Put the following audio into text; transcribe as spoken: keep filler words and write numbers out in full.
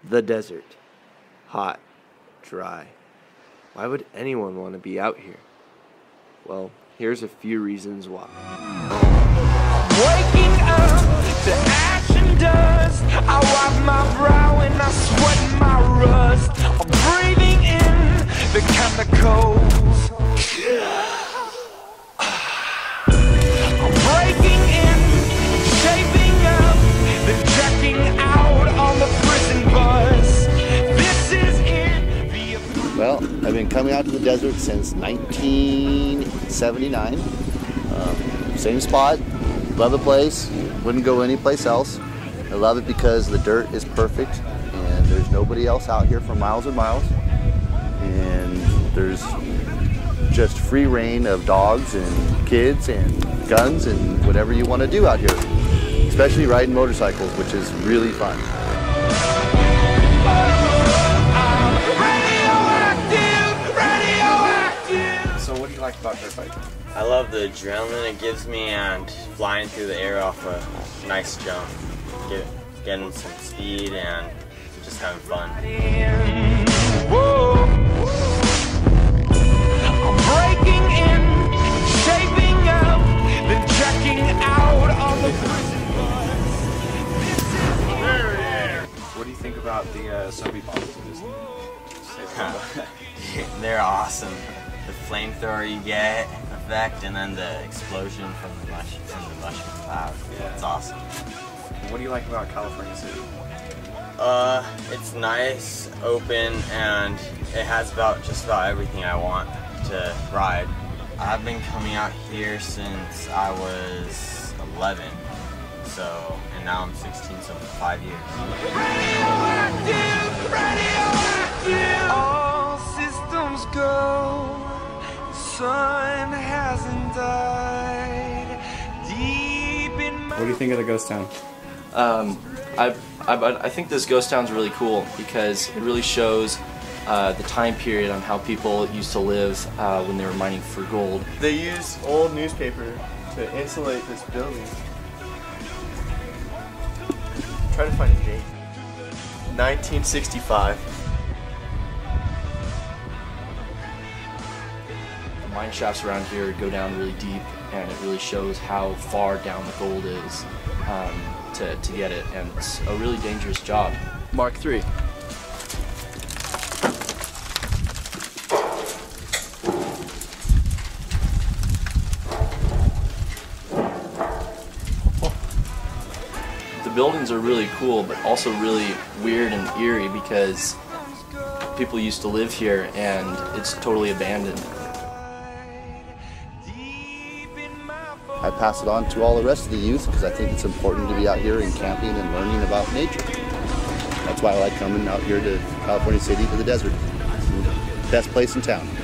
The desert. Hot. Dry. Why would anyone want to be out here? Well, here's a few reasons why. Waking up to ash and dust, I wipe my brow and I sweat my rust. I'm breathing in the chemicals. I'm breaking in, shaping up, then checking out on the prison bus. This is it. The Well, I've been coming out to the desert since nineteen seventy-nine. Um, same spot, love the place, wouldn't go anyplace else. I love it because the dirt is perfect and there's nobody else out here for miles and miles. And there's just free reign of dogs and kids and guns and whatever you want to do out here. Especially riding motorcycles, which is really fun. So what do you like about dirt biking? I love the adrenaline it gives me and flying through the air off a nice jump. Get, getting some speed and just having fun. Whoa. I'm breaking in, shaping up, then checking out on the prison bus. There it is. What do you think about the uh, soapy bottles in this? They're awesome. The flamethrower you get effect and then the explosion from the mush from the mushroom cloud. Yeah. It's awesome. What do you like about California City? Uh, it's nice, open, and it has about just about everything I want to ride. I've been coming out here since I was eleven, so, and now I'm sixteen, so for five years. Radioactive, radioactive. All systems go. The sun hasn't died. Deep in my. What do you think of the ghost town? Um, I, I, I think this ghost town's really cool because it really shows uh, the time period on how people used to live uh, when they were mining for gold. They use old newspaper to insulate this building. Try to find a date. nineteen sixty-five. The mine shafts around here go down really deep, and it really shows how far down the gold is um, to, to get it, and it's a really dangerous job. Mark three. The buildings are really cool, but also really weird and eerie because people used to live here and it's totally abandoned. I pass it on to all the rest of the youth because I think it's important to be out here and camping and learning about nature. That's why I like coming out here to California City to the desert. It's the best place in town.